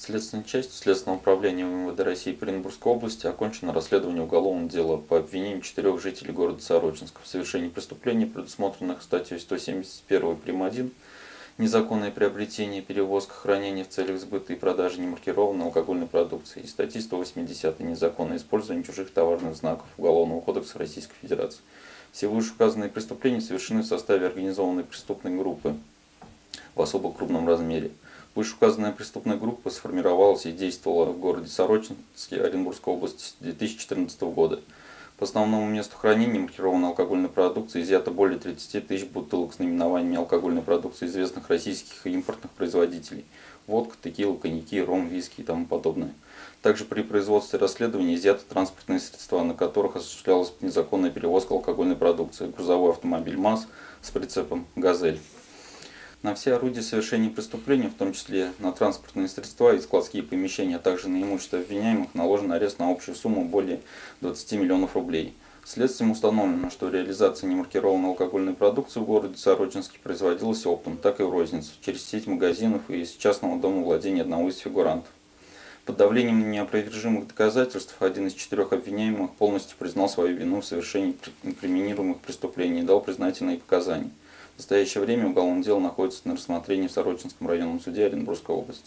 Следственной частью Следственного управления МВД России по Оренбургской области окончено расследование уголовного дела по обвинению 4 жителей города Сорочинска в совершении преступлений, предусмотренных статьей 171 прим. 1 «Незаконное приобретение, перевозка, хранение в целях сбыта и продажи немаркированной алкогольной продукции» и статьи 180 «Незаконное использование чужих товарных знаков» Уголовного кодекса Российской Федерации. Все вышеуказанные преступления совершены в составе организованной преступной группы в особо крупном размере. Вышеуказанная преступная группа сформировалась и действовала в городе Сорочинске Оренбургской области с 2014 года. По основному месту хранения маркированной алкогольной продукции изъято более 30 тысяч бутылок с наименованиями алкогольной продукции известных российских и импортных производителей: водка, текила, коньяки, ром, виски и тому подобное. Также при производстве расследования изъяты транспортные средства, на которых осуществлялась незаконная перевозка алкогольной продукции: грузовой автомобиль МАЗ с прицепом «Газель». На все орудия совершения преступления, в том числе на транспортные средства и складские помещения, а также на имущество обвиняемых, наложен арест на общую сумму более 20 миллионов рублей. Следствием установлено, что реализация немаркированной алкогольной продукции в городе Сорочинске производилась оптом, так и в розницу, через сеть магазинов и из частного дома владения одного из фигурантов. Под давлением неопровержимых доказательств один из 4 обвиняемых полностью признал свою вину в совершении инкриминируемых преступлений и дал признательные показания. В настоящее время уголовное дело находится на рассмотрении в Сорочинском районном суде Оренбургской области.